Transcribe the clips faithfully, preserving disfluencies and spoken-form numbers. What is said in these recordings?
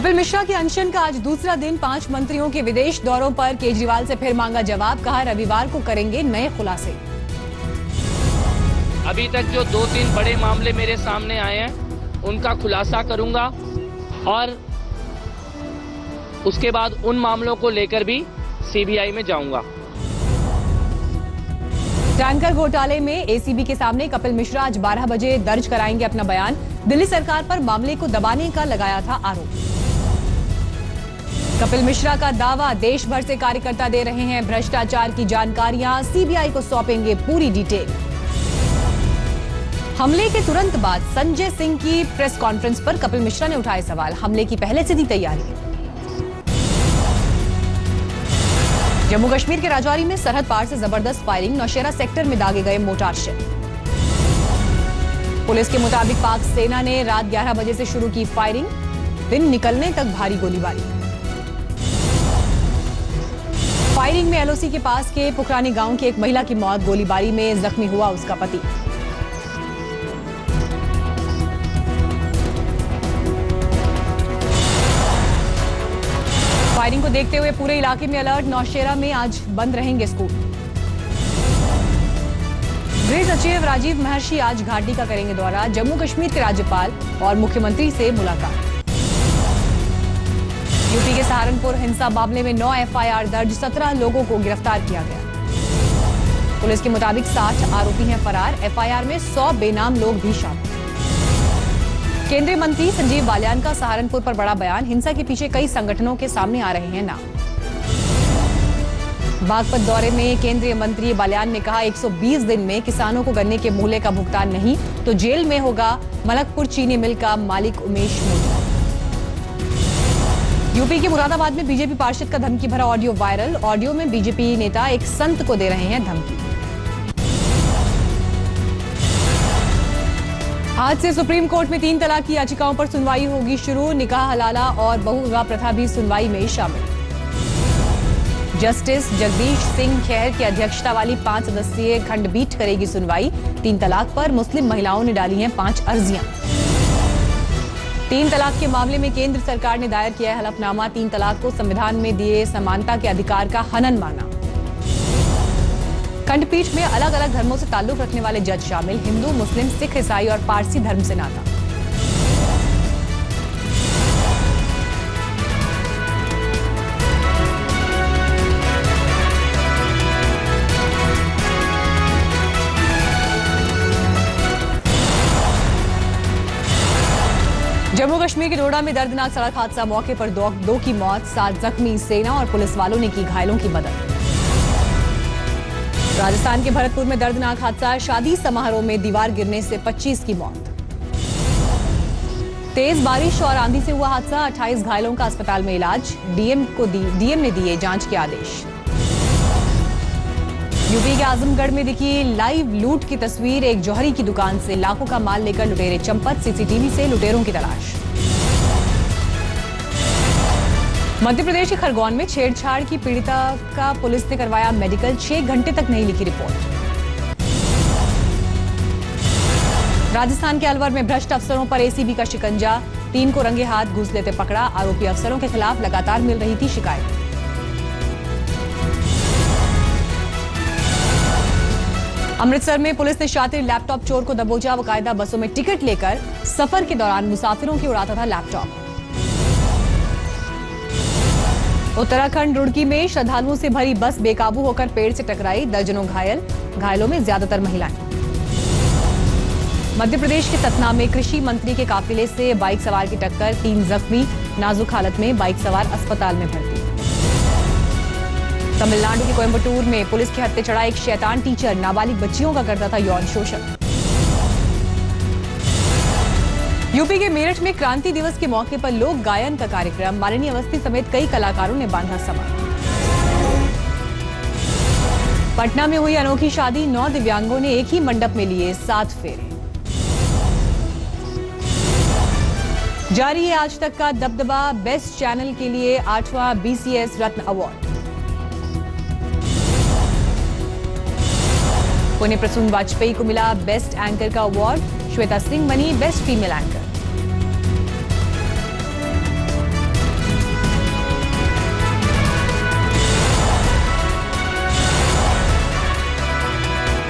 कपिल मिश्रा के अनशन का आज दूसरा दिन। पांच मंत्रियों के विदेश दौरों पर केजरीवाल से फिर मांगा जवाब। कहा रविवार को करेंगे नए खुलासे। अभी तक जो दो तीन बड़े मामले मेरे सामने आए हैं उनका खुलासा करूंगा और उसके बाद उन मामलों को लेकर भी सीबीआई में जाऊंगा। टैंकर घोटाले में एसीबी के सामने कपिल मिश्रा आज बारह बजे दर्ज कराएंगे अपना बयान। दिल्ली सरकार पर मामले को दबाने का लगाया था आरोप। कपिल मिश्रा का दावा, देश भर से कार्यकर्ता दे रहे हैं भ्रष्टाचार की जानकारियां, सीबीआई को सौंपेंगे पूरी डिटेल। हमले के तुरंत बाद संजय सिंह की प्रेस कॉन्फ्रेंस पर कपिल मिश्रा ने उठाए सवाल। हमले की पहले से थी तैयारी। जम्मू कश्मीर के राजौरी में सरहद पार से जबरदस्त फायरिंग। नौशेरा सेक्टर में दागे गए मोर्टार शेल। पुलिस के मुताबिक पाक सेना ने रात ग्यारह बजे से शुरू की फायरिंग। दिन निकलने तक भारी गोलीबारी। फायरिंग में एलओसी के पास के पुखरानी गांव की एक महिला की मौत। गोलीबारी में जख्मी हुआ उसका पति। फायरिंग को देखते हुए पूरे इलाके में अलर्ट। नौशेरा में आज बंद रहेंगे स्कूल। गृह सचिव राजीव महर्षि आज घाटी का करेंगे दौरा। जम्मू कश्मीर के राज्यपाल और मुख्यमंत्री से मुलाकात। यूपी के सहारनपुर हिंसा मामले में नौ एफआईआर दर्ज। सत्रह लोगों को गिरफ्तार किया गया। पुलिस के मुताबिक साठ आरोपी हैं फरार। एफआईआर में सौ बेनाम लोग भी शामिल। केंद्रीय मंत्री संजीव बालियान का सहारनपुर पर बड़ा बयान। हिंसा के पीछे कई संगठनों के सामने आ रहे हैं नाम। बागपत दौरे में केंद्रीय मंत्री बालियान ने कहा एक सौ बीस दिन में किसानों को गन्ने के मूल्य का भुगतान नहीं तो जेल में होगा मलकपुर चीनी मिल का मालिक उमेश मोदी। यूपी के मुरादाबाद में बीजेपी पार्षद का धमकी भरा ऑडियो वायरल। ऑडियो में बीजेपी नेता एक संत को दे रहे हैं धमकी। आज से सुप्रीम कोर्ट में तीन तलाक की याचिकाओं पर सुनवाई होगी शुरू। निकाह हलाला और बहुविवाह प्रथा भी सुनवाई में शामिल। जस्टिस जगदीश सिंह खेर की अध्यक्षता वाली पांच सदस्यीय खंडपीठ करेगी सुनवाई। तीन तलाक पर मुस्लिम महिलाओं ने डाली हैं पांच अर्जियां। तीन तलाक के मामले में केंद्र सरकार ने दायर किया है हलफनामा। तीन तलाक को संविधान में दिए समानता के अधिकार का हनन माना। खंडपीठ में अलग अलग धर्मों से ताल्लुक रखने वाले जज शामिल। हिंदू, मुस्लिम, सिख, ईसाई और पारसी धर्म से नाता। जम्मू कश्मीर के डोडा में दर्दनाक सड़क हादसा। मौके पर दो, दो की मौत, सात जख्मी। सेना और पुलिस वालों ने की घायलों की मदद। राजस्थान के भरतपुर में दर्दनाक हादसा। शादी समारोह में दीवार गिरने से पच्चीस की मौत। तेज बारिश और आंधी से हुआ हादसा। अट्ठाईस घायलों का अस्पताल में इलाज। डीएम को दी, डीएम ने दिए जांच के आदेश। यूपी के आजमगढ़ में दिखी लाइव लूट की तस्वीर। एक जौहरी की दुकान से लाखों का माल लेकर लुटेरे चंपत। सीसीटीवी से लुटेरों की तलाश। मध्य प्रदेश के खरगोन में छेड़छाड़ की पीड़िता का पुलिस ने करवाया मेडिकल। छह घंटे तक नहीं लिखी रिपोर्ट। राजस्थान के अलवर में भ्रष्ट अफसरों पर एसीबी का शिकंजा। तीन को रंगे हाथ घूस लेते पकड़ा। आरोपी अफसरों के खिलाफ लगातार मिल रही थी शिकायत। अमृतसर में पुलिस ने शातिर लैपटॉप चोर को दबोचा। बकायदा बसों में टिकट लेकर सफर के दौरान मुसाफिरों की उड़ाता था लैपटॉप। उत्तराखंड रुड़की में श्रद्धालुओं से भरी बस बेकाबू होकर पेड़ से टकराई। दर्जनों घायल। घायलों में ज्यादातर महिलाएं। मध्य प्रदेश के सतना में कृषि मंत्री के काफिले से बाइक सवार की टक्कर। तीन जख्मी। नाजुक हालत में बाइक सवार अस्पताल में भर्ती। तमिलनाडु के कोयम्बटूर में पुलिस के हत्थे चढ़ा एक शैतान टीचर। नाबालिग बच्चियों का करता था यौन शोषण। यूपी के मेरठ में क्रांति दिवस के मौके पर लोक गायन का कार्यक्रम। मालिनी अवस्थी समेत कई कलाकारों ने बांधा समा। पटना में हुई अनोखी शादी। नौ दिव्यांगों ने एक ही मंडप में लिए सात फेरे। जारी है आज तक का दबदबा। बेस्ट चैनल के लिए आठवां बीसीएस रत्न अवार्ड। पुण्य प्रसून वाजपेयी को मिला बेस्ट एंकर का अवार्ड। श्वेता सिंह बनी best female anchor.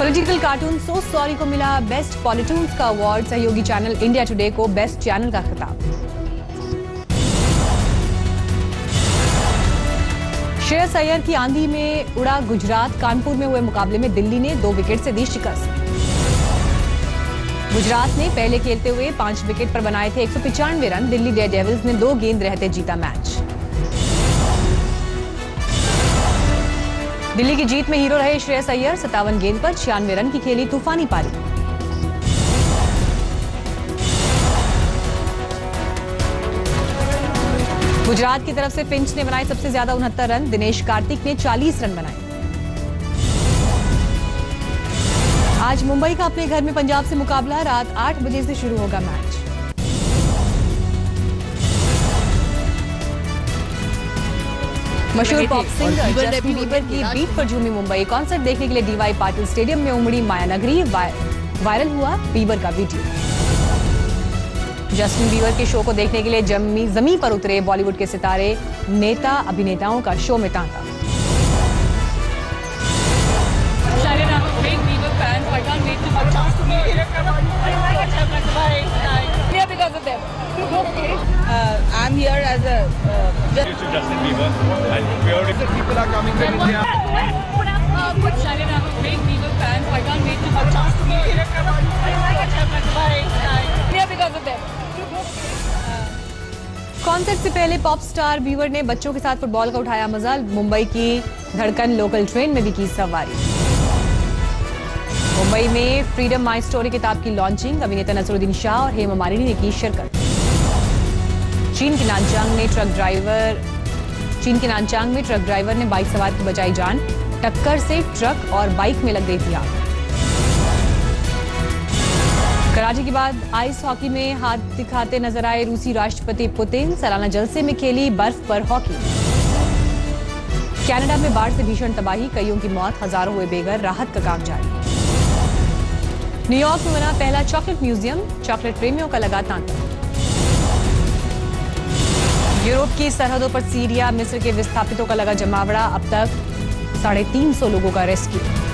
Political cartoon So Sorry को मिला बेस्ट पॉलिटून्स का अवार्ड। सहयोगी चैनल इंडिया टुडे को बेस्ट चैनल का खिताब। श्रेयस अय्यर की आंधी में उड़ा गुजरात। कानपुर में हुए मुकाबले में दिल्ली ने दो विकेट से दी शिकस्त। गुजरात ने पहले खेलते हुए पांच विकेट पर बनाए थे एक सौ पिचानवे रन। दिल्ली डेयरडेविल्स ने दो गेंद रहते जीता मैच। दिल्ली की जीत में हीरो रहे श्रेयस अय्यर। सत्तावन गेंद पर छियानवे रन की खेली तूफानी पारी। गुजरात की तरफ से फिंच ने बनाए सबसे ज्यादा उनहत्तर रन। दिनेश कार्तिक ने चालीस रन बनाए। आज मुंबई का अपने घर में पंजाब से मुकाबला। रात आठ बजे से शुरू होगा मैच। मशहूर पॉप सिंगर जस्टिन बीबर की बीट पर झूमी मुंबई। कॉन्सर्ट देखने के लिए डीवाई पाटिल स्टेडियम में उमड़ी मायानगरी। वायरल हुआ बीबर का वीडियो। जस्टिन बीबर के शो को देखने के लिए जमी जमी पर उतरे बॉलीवुड के सितारे। नेता अभिनेताओं का शो में तांता। Uh, I'm here as a uh, just Justin Bieber, and we already people are coming to India. Put up, uh, put Shari, I'm a big Bieber fan, so I can't wait to have a chance to meet him. Bye. Here because of them. Concert से पहले pop star Bieber ने बच्चों के साथ football का उठाया मजा। मुंबई की धड़कन लोकल ट्रेन में भी की सवारी। मुंबई में फ्रीडम माई स्टोरी किताब की लॉन्चिंग। अभिनेता नसरुद्दीन शाह और हेमा मालिनी ने की शिरकत। चीन के नानचांग में ट्रक ड्राइवर चीन के नानचांग में ट्रक ड्राइवर ने बाइक सवार की बचाई जान। टक्कर से ट्रक और बाइक में लग गई थी आग। कराची के बाद आइस हॉकी में हाथ दिखाते नजर आए रूसी राष्ट्रपति पुतिन। सालाना जलसे में खेली बर्फ पर हॉकी। कनाडा में बाढ़ से भीषण तबाही। कईयों की मौत, हजारों हुए बेघर। राहत का काम जारी। न्यूयॉर्क में बना पहला चॉकलेट म्यूजियम। चॉकलेट प्रेमियों का लगा तांता। यूरोप की सरहदों पर सीरिया मिस्र के विस्थापितों का लगा जमावड़ा। अब तक साढ़े तीन सौ लोगों का रेस्क्यू।